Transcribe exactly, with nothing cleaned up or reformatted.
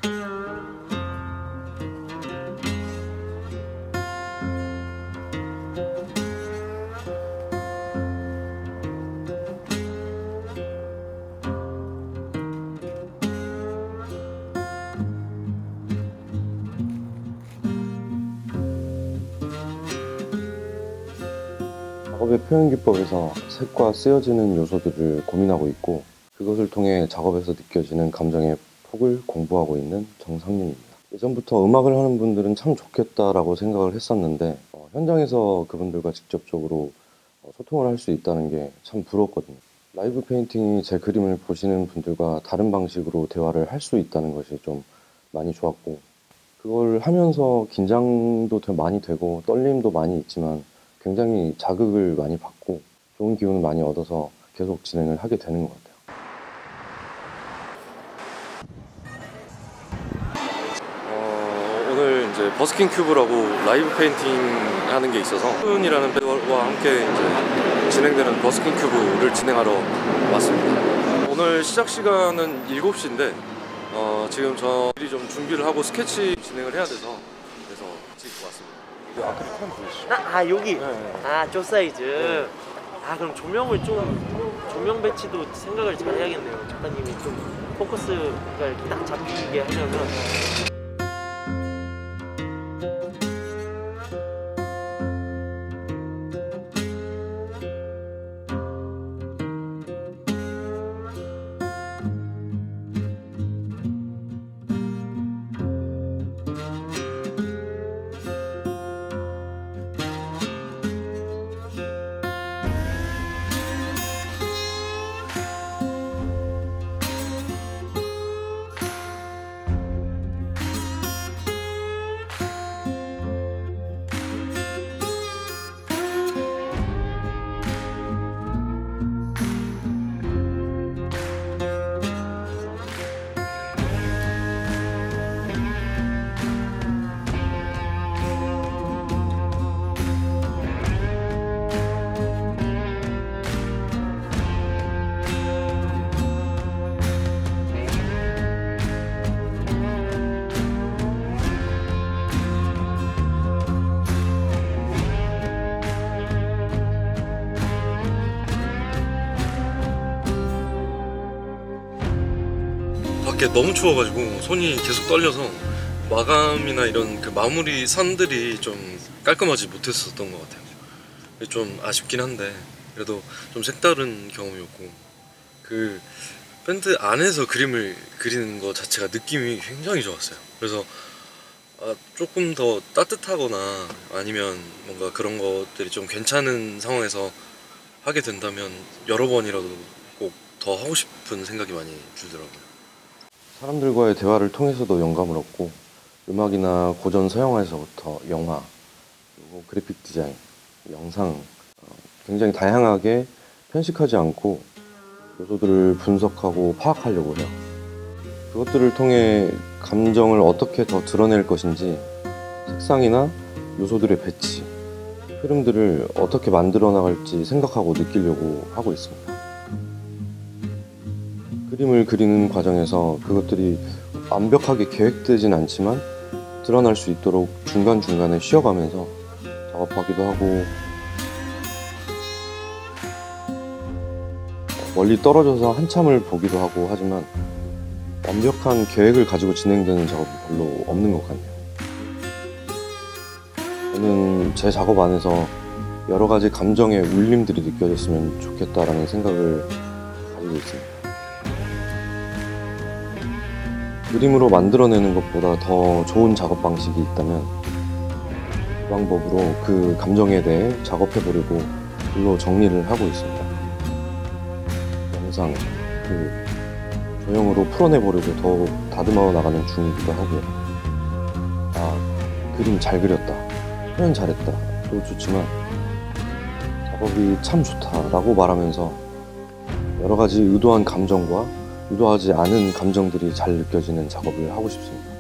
작업의 표현 기법에서 색과 쓰여지는 요소들을 고민하고 있고, 그것을 통해 작업에서 느껴지는 감정의 폭을 공부하고 있는 정상윤입니다. 예전부터 음악을 하는 분들은 참 좋겠다라고 생각을 했었는데 어, 현장에서 그분들과 직접적으로 어, 소통을 할 수 있다는 게 참 부러웠거든요. 라이브 페인팅이 제 그림을 보시는 분들과 다른 방식으로 대화를 할 수 있다는 것이 좀 많이 좋았고, 그걸 하면서 긴장도 더 많이 되고 떨림도 많이 있지만 굉장히 자극을 많이 받고 좋은 기운을 많이 얻어서 계속 진행을 하게 되는 것 같아요. 어, 오늘 이제 버스킹 큐브라고 라이브 페인팅 하는 게 있어서 훈이라는 배우와 함께 이제 진행되는 버스킹 큐브를 진행하러 왔습니다. 오늘 시작 시간은 일곱 시인데 어, 지금 저 미리 좀 준비를 하고 스케치 진행을 해야 돼서 그래서 찍고 왔습니다. 아크릴 펜 보이시죠? 아, 아 여기? 네. 아, 저 사이즈? 네. 아, 그럼 조명을 좀 조명 배치도 생각을 잘 해야겠네요. 작가님이 좀 포커스가 이렇게 딱 잡히게 하려면. 밖에 너무 추워가지고 손이 계속 떨려서 마감이나 이런 그 마무리 선들이 좀 깔끔하지 못했었던 것 같아요. 좀 아쉽긴 한데 그래도 좀 색다른 경험이었고, 그 밴드 안에서 그림을 그리는 것 자체가 느낌이 굉장히 좋았어요. 그래서 아, 조금 더 따뜻하거나 아니면 뭔가 그런 것들이 좀 괜찮은 상황에서 하게 된다면 여러 번이라도 꼭 더 하고 싶은 생각이 많이 들더라고요. 사람들과의 대화를 통해서도 영감을 얻고, 음악이나 고전 서양화에서부터 영화, 그리고 그래픽 디자인, 영상, 어, 굉장히 다양하게 편식하지 않고 요소들을 분석하고 파악하려고 해요. 그것들을 통해 감정을 어떻게 더 드러낼 것인지, 색상이나 요소들의 배치, 흐름들을 어떻게 만들어 나갈지 생각하고 느끼려고 하고 있습니다. 그림을 그리는 과정에서 그것들이 완벽하게 계획되진 않지만 드러날 수 있도록 중간중간에 쉬어가면서 작업하기도 하고, 멀리 떨어져서 한참을 보기도 하고 하지만 완벽한 계획을 가지고 진행되는 작업이 별로 없는 것 같네요. 저는 제 작업 안에서 여러 가지 감정의 울림들이 느껴졌으면 좋겠다라는 생각을 가지고 있습니다. 그림으로 만들어내는 것보다 더 좋은 작업 방식이 있다면 그 방법으로 그 감정에 대해 작업해보려고 글로 정리를 하고 있습니다. 영상, 그 조형으로 풀어내보려고 더욱 다듬어 나가는 중이기도 하고요. 아, 그림 잘 그렸다, 표현 잘했다 도 좋지만 작업이 참 좋다라고 말하면서 여러 가지 의도한 감정과 의도하지 않은 감정들이 잘 느껴지는 작업을 하고 싶습니다.